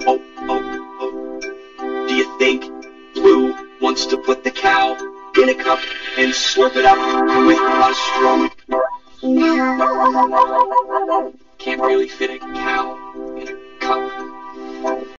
Oh, oh, oh. Do you think Blue wants to put the cow in a cup and slurp it up with a straw? No.